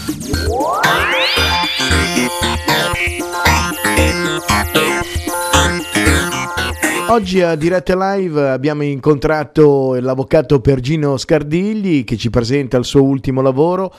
Oggi a Dirette Live abbiamo incontrato l'avvocato Pergino Scardigli che ci presenta il suo ultimo lavoro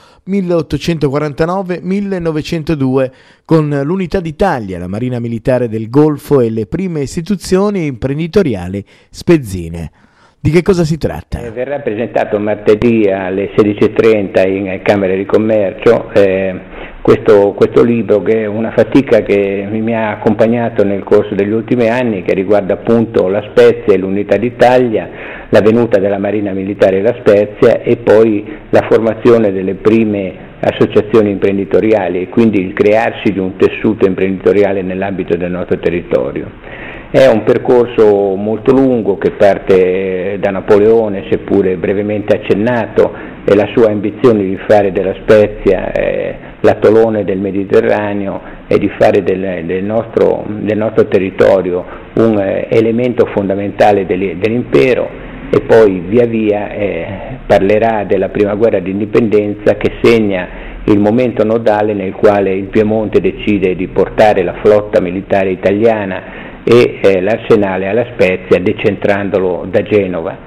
1849-1902 con l'Unità d'Italia, la Marina Militare del Golfo e le prime istituzioni imprenditoriali spezzine. Di che cosa si tratta? Verrà presentato martedì alle 16:30 in Camera di Commercio questo libro, che è una fatica che mi ha accompagnato nel corso degli ultimi anni, che riguarda appunto La Spezia e l'Unità d'Italia, la venuta della Marina Militare La Spezia e poi la formazione delle prime associazioni imprenditoriali e quindi il crearsi di un tessuto imprenditoriale nell'ambito del nostro territorio. È un percorso molto lungo che parte da Napoleone, seppure brevemente accennato, e la sua ambizione di fare della Spezia l'atolone del Mediterraneo e di fare del nostro territorio un elemento fondamentale dell'impero, e poi via via parlerà della prima guerra d'indipendenza, che segna il momento nodale nel quale il Piemonte decide di portare la flotta militare italiana e l'arsenale alla Spezia, decentrandolo da Genova.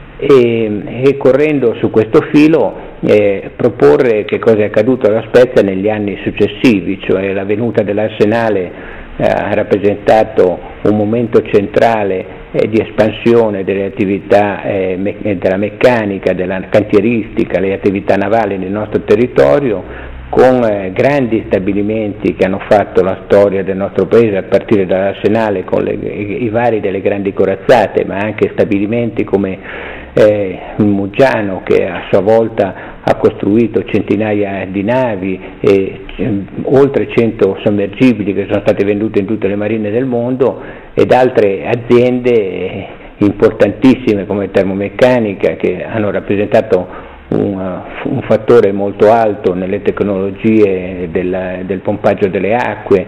E correndo su questo filo proporre che cosa è accaduto alla Spezia negli anni successivi, cioè la venuta dell'arsenale ha rappresentato un momento centrale di espansione delle attività della meccanica, della cantieristica, le attività navali nel nostro territorio, con grandi stabilimenti che hanno fatto la storia del nostro paese, a partire dall'arsenale con i vari delle grandi corazzate, ma anche stabilimenti come Muggiano, che a sua volta ha costruito centinaia di navi e oltre 100 sommergibili che sono state vendute in tutte le marine del mondo, ed altre aziende importantissime come Termomeccanica, che hanno rappresentato un fattore molto alto nelle tecnologie del pompaggio delle acque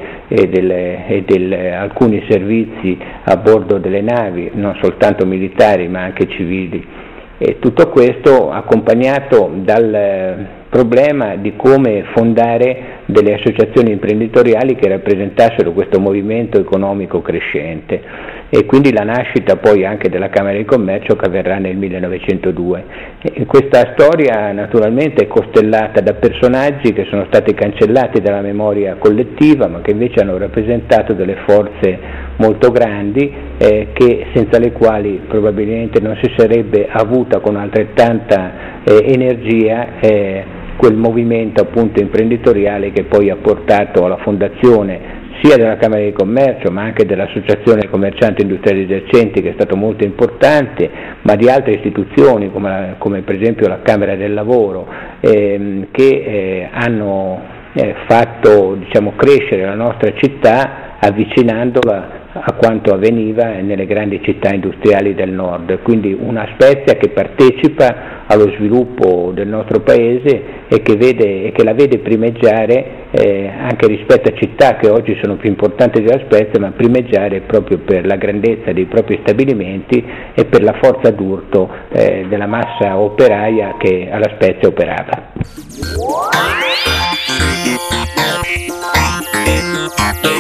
e alcuni servizi a bordo delle navi, non soltanto militari ma anche civili. E tutto questo accompagnato dal problema di come fondare delle associazioni imprenditoriali che rappresentassero questo movimento economico crescente, e quindi la nascita poi anche della Camera di Commercio, che avverrà nel 1902. E questa storia naturalmente è costellata da personaggi che sono stati cancellati dalla memoria collettiva, ma che invece hanno rappresentato delle forze molto grandi, senza le quali probabilmente non si sarebbe avuta con altrettanta energia quel movimento appunto imprenditoriale che poi ha portato alla fondazione sia della Camera di Commercio ma anche dell'Associazione Commercianti Industriali Esercenti, che è stato molto importante, ma di altre istituzioni come per esempio la Camera del Lavoro, che hanno fatto crescere la nostra città avvicinandola a quanto avveniva nelle grandi città industriali del nord. Quindi una Spezia che partecipa allo sviluppo del nostro paese e che la vede primeggiare anche rispetto a città che oggi sono più importanti della Spezia, ma primeggiare proprio per la grandezza dei propri stabilimenti e per la forza d'urto della massa operaia che alla Spezia operava.